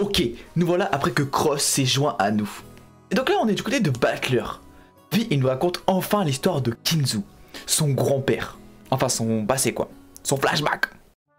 Ok, nous voilà après que Cross s'est joint à nous. Et donc là on est du côté de Battler. Puis il nous raconte enfin l'histoire de Kinzu, son grand-père. Enfin son passé quoi, son flashback.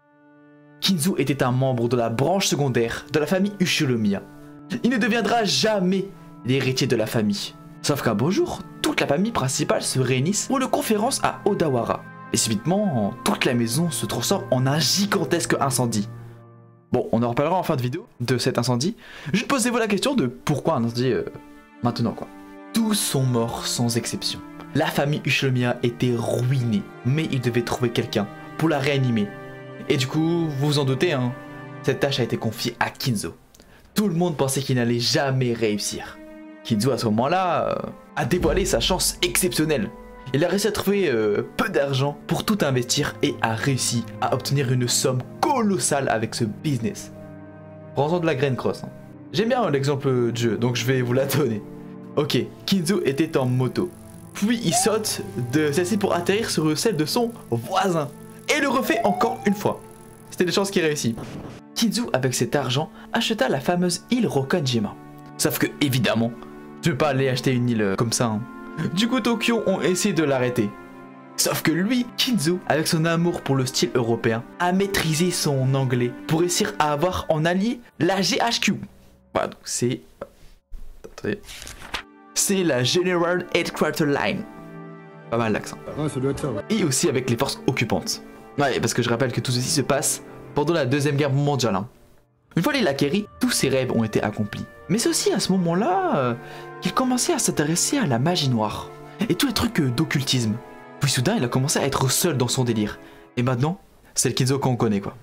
Kinzu était un membre de la branche secondaire de la famille Ushinomiya. Il ne deviendra jamais l'héritier de la famille. Sauf qu'un beau jour, toute la famille principale se réunissent pour une conférence à Odawara. Et subitement, toute la maison se transforme en un gigantesque incendie. Bon, on en reparlera en fin de vidéo de cet incendie. Juste posez-vous la question de pourquoi un incendie maintenant quoi. Tous sont morts sans exception. La famille Ushinomiya était ruinée, mais ils devaient trouver quelqu'un pour la réanimer. Et du coup, vous vous en doutez, hein, cette tâche a été confiée à Kinzo. Tout le monde pensait qu'il n'allait jamais réussir. Kinzo à ce moment-là a dévoilé sa chance exceptionnelle. Il a réussi à trouver peu d'argent pour tout investir et a réussi à obtenir une somme colossale avec ce business. Prends-en de la graine Cross. Hein. J'aime bien l'exemple de jeu, donc je vais vous la donner. Ok, Kinzo était en moto. Puis il saute de celle-ci pour atterrir sur celle de son voisin. Et le refait encore une fois. C'était des chances qu'il réussit. Kinzu, avec cet argent, acheta la fameuse île Rokkanjima. Sauf que, évidemment, tu peux pas aller acheter une île comme ça. Hein. Du coup, Tokyo ont essayé de l'arrêter. Sauf que lui, Kinzu, avec son amour pour le style européen, a maîtrisé son anglais pour réussir à avoir en allié la GHQ. Voilà, donc c'est... Attendez. C'est la General Headquarter Line. Pas mal l'accent. Ouais, ça doit être ça, ouais. Et aussi avec les forces occupantes. Ouais, parce que je rappelle que tout ceci se passe pendant la Deuxième Guerre mondiale. Hein. Une fois il acquéri, tous ses rêves ont été accomplis. Mais c'est aussi à ce moment-là qu'il commençait à s'intéresser à la magie noire. Et tous les trucs d'occultisme. Puis soudain, il a commencé à être seul dans son délire. Et maintenant, c'est le Kinzo qu'on connaît quoi.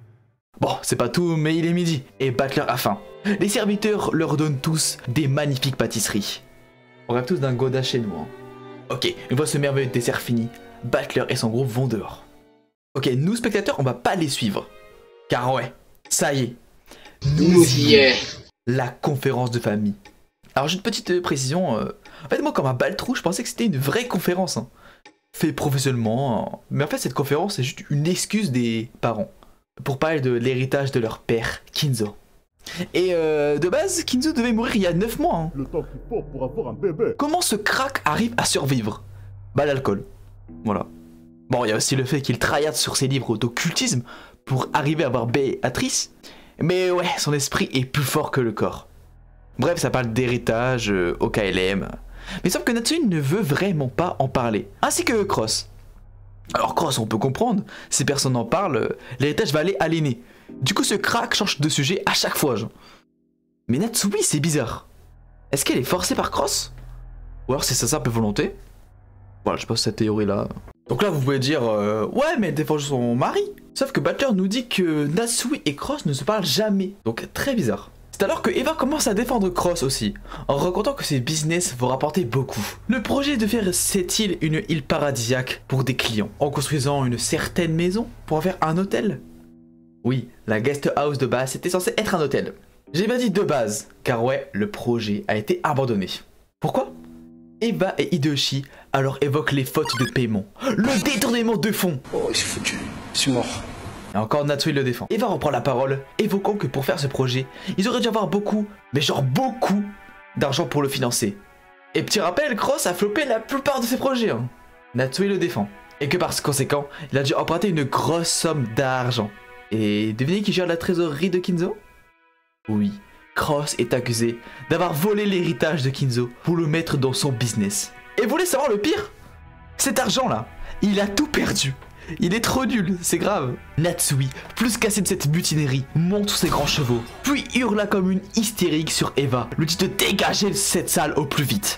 Bon, c'est pas tout, mais il est midi. Et Battler a faim. Les serviteurs leur donnent tous des magnifiques pâtisseries. On rêve tous d'un Gouda chez nous. Hein. Ok, une fois ce merveilleux dessert fini, Battler et son groupe vont dehors. Ok, nous spectateurs, on va pas les suivre. Car ouais, ça y est. Nous y est. La conférence de famille. Alors j'ai une petite précision. En fait, moi comme un baltrou, je pensais que c'était une vraie conférence. Hein. Fait professionnellement. Hein. Mais en fait, cette conférence, c'est juste une excuse des parents. Pour parler de l'héritage de leur père, Kinzo. Et de base, Kinzo devait mourir il y a 9 mois. Hein. Le temps qu'il faut pour avoir un bébé. Comment ce crack arrive à survivre? Bah l'alcool. Voilà. Bon, il y a aussi le fait qu'il tryhard sur ses livres d'occultisme pour arriver à voir Béatrice. Mais ouais, son esprit est plus fort que le corps. Bref, ça parle d'héritage au KLM. Mais sauf que Natsui ne veut vraiment pas en parler. Ainsi que Cross. Alors Cross, on peut comprendre. Si personne n'en parle, l'héritage va aller à l'aîné. Du coup, ce crack change de sujet à chaque fois. Genre. Mais Natsui, c'est bizarre. Est-ce qu'elle est forcée par Cross? Ou alors c'est sa simple volonté? Voilà, je pose cette théorie-là. Donc là, vous pouvez dire, ouais, mais elle défend son mari. Sauf que Battler nous dit que Natsui et Cross ne se parlent jamais. Donc très bizarre. C'est alors que Eva commence à défendre Cross aussi, en racontant que ses business vont rapporter beaucoup. Le projet est de faire cette île une île paradisiaque pour des clients, en construisant une certaine maison pour en faire un hôtel. Oui, la guest house de base était censée être un hôtel. J'ai bien dit de base, car ouais, le projet a été abandonné. Pourquoi? Eva et Hideyoshi alors évoquent les fautes de paiement, le détournement de fonds. Oh, il s'est foutu, je suis mort. Et encore Natsui le défend. Eva reprend la parole, évoquant que pour faire ce projet, ils auraient dû avoir beaucoup, mais genre beaucoup, d'argent pour le financer. Et petit rappel, Cross a flopé la plupart de ses projets. Hein. Natsui le défend. Et que par conséquent, il a dû emprunter une grosse somme d'argent. Et devinez qui gère la trésorerie de Kinzo? Oui, Cross est accusé d'avoir volé l'héritage de Kinzo pour le mettre dans son business. Et vous voulez savoir le pire? Cet argent-là, il a tout perdu. Il est trop nul, c'est grave. Natsui, plus cassé de cette mutinerie, monte sur ses grands chevaux, puis hurla comme une hystérique sur Eva, lui dit de dégager cette salle au plus vite.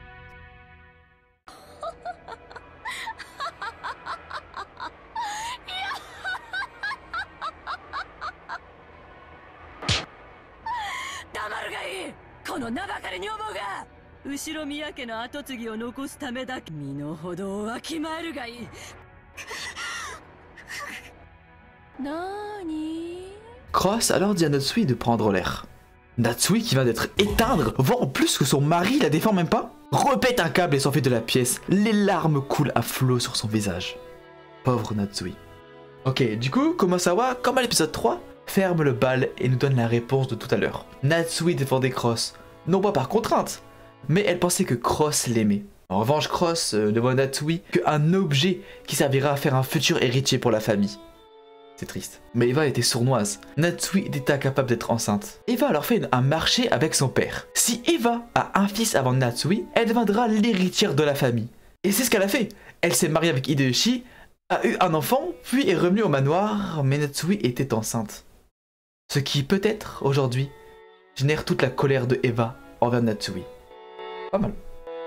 Cross alors dit à Natsui de prendre l'air. Natsui, qui vient d'être éteindre, voit en plus que son mari la défend même pas, repète un câble et s'enfuit de la pièce, les larmes coulent à flot sur son visage. Pauvre Natsui. Ok, du coup, Kumasawa, comme à l'épisode 3, ferme le bal et nous donne la réponse de tout à l'heure. Natsui défendait Cross, non pas par contrainte, mais elle pensait que Cross l'aimait. En revanche, Cross ne voit Natsui qu'un objet qui servira à faire un futur héritier pour la famille. C'est triste. Mais Eva était sournoise. Natsui était incapable d'être enceinte. Eva alors fait un marché avec son père. Si Eva a un fils avant Natsui, elle deviendra l'héritière de la famille. Et c'est ce qu'elle a fait. Elle s'est mariée avec Hideyoshi, a eu un enfant, puis est revenue au manoir, mais Natsui était enceinte. Ce qui peut-être, aujourd'hui, génère toute la colère de Eva envers Natsui. Pas mal.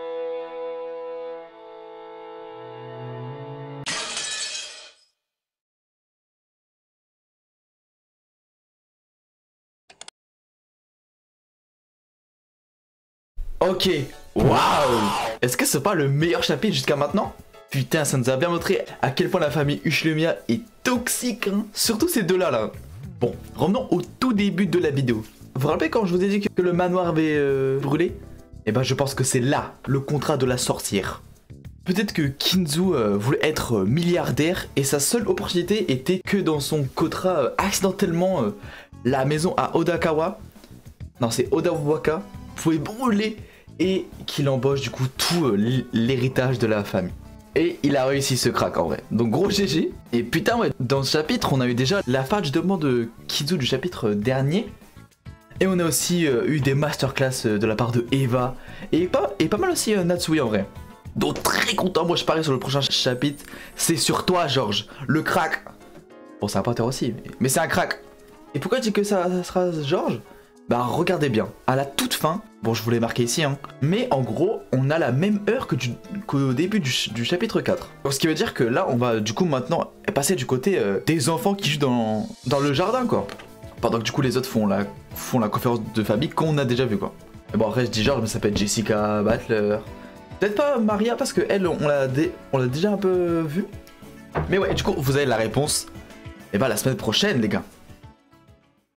Ok, waouh! Est-ce que c'est pas le meilleur chapitre jusqu'à maintenant? Putain, ça nous a bien montré à quel point la famille Uchinomiya est toxique, hein. Surtout ces deux-là, là. Bon, revenons au tout début de la vidéo. Vous vous rappelez quand je vous ai dit que le manoir avait brûlé? Eh ben, je pense que c'est là, le contrat de la sorcière. Peut-être que Kinzu voulait être milliardaire et sa seule opportunité était que dans son contrat, accidentellement, la maison à Odakawa, non c'est Odawaka, pouvait brûler et qu'il embauche du coup tout l'héritage de la famille. Et il a réussi ce crack en vrai. Donc gros GG. Et putain ouais, dans ce chapitre on a eu déjà la fudge demande de Kinzu du chapitre dernier. Et on a aussi eu des masterclass de la part de Eva. Et pas mal aussi Natsui en vrai. Donc très content, moi je parie sur le prochain chapitre. C'est sur toi Georges, le crack. Bon c'est un pointeur aussi, mais c'est un crack. Et pourquoi je dis que ça sera Georges? Bah regardez bien, à la toute fin, bon je vous l'ai marqué ici, hein, mais en gros on a la même heure qu'au début du chapitre 4. Donc, ce qui veut dire que là on va du coup maintenant passer du côté des enfants qui jouent dans le jardin quoi. Pendant que du coup les autres font la conférence de famille qu'on a déjà vu quoi. Et bon après je dis Georges mais ça peut être Jessica, Butler. Peut-être pas Maria parce que elle on l'a déjà un peu vu. Mais ouais du coup vous avez la réponse. Et bah la semaine prochaine les gars.